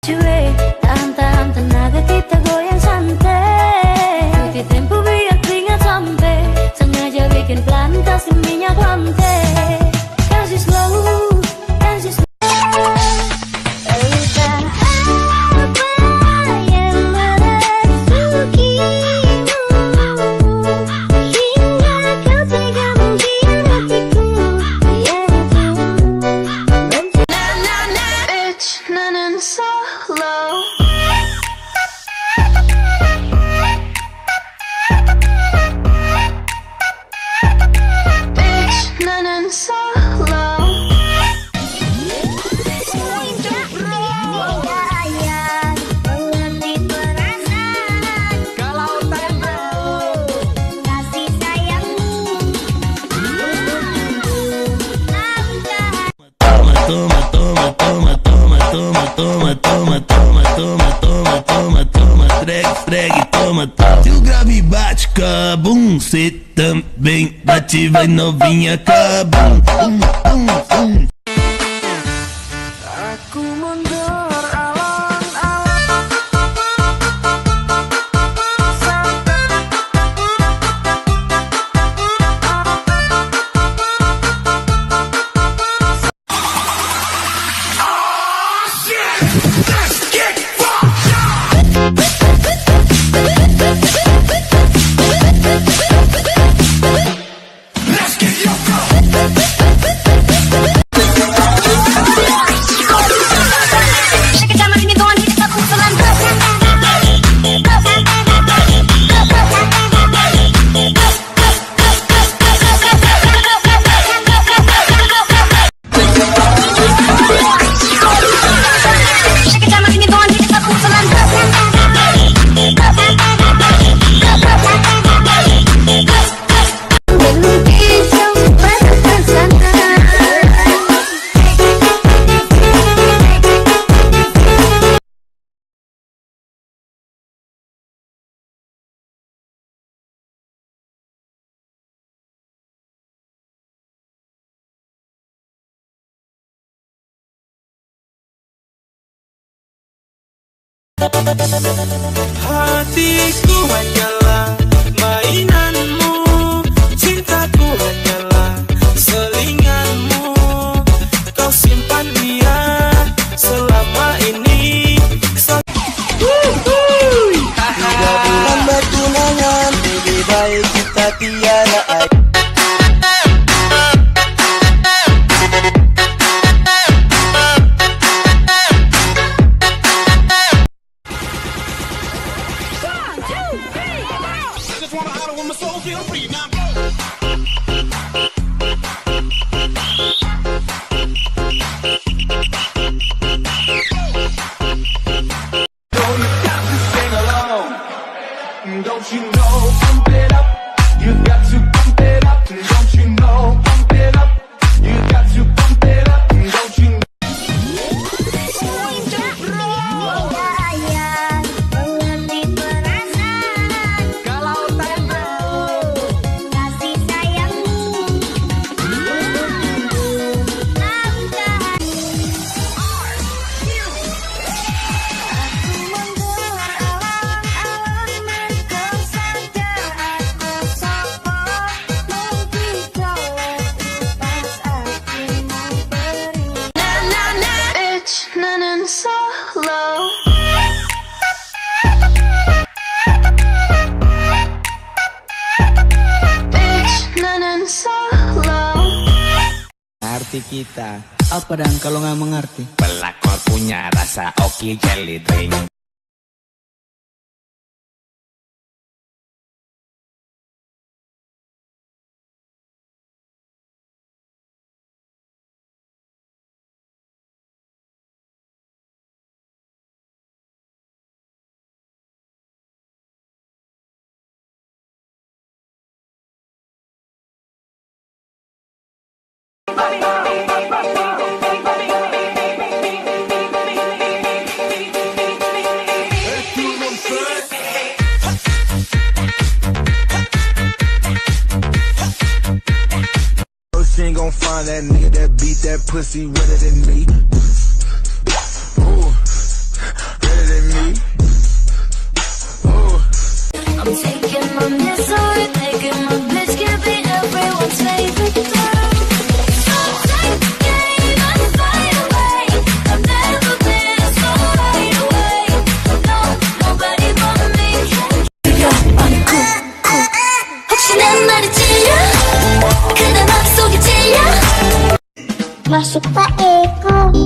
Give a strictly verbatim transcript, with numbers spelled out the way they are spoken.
Cewek, tahan-tahan tenaga kita goyang santai. Ikuti tempo biar keringat sampai. Sengaja bikin pelan kasih minyak lantai. Kasih slow, kasih slow. Entah apa yang merasukimu hingga kau tega mengkhianatiku. It's nanan solo. It's nanan solo. Kalau tak tahu kasih sayangmu, Toma, toma, toma, toma, toma, toma, toma, toma, toma, toma, toma, toma, treg, treg, toma, toma. Se o grave bate cabum, cê também bate, vai novinha cabum, um, um, um. Aku mundur alon-alon hatiku hanyalah mainanmu, cintaku hanyalah selinganmu. Kau simpan dia selama ini. Tiga bulan bertunangan, lebih baik kita tiada air. Don't you know, pump it up, you got to pump it up. Don't you know, pump it up, you got to pump it up. Don't you know. Kalau tak tahu kasih sayangmu, solo. It's nanan solo. Arti kita apa dan kalau nggak mengerti? Pelakor punya rasa oki jelly drink. She ain't gon' find that nigga that beat that pussy redder than me. Ooh. masuk tak eko.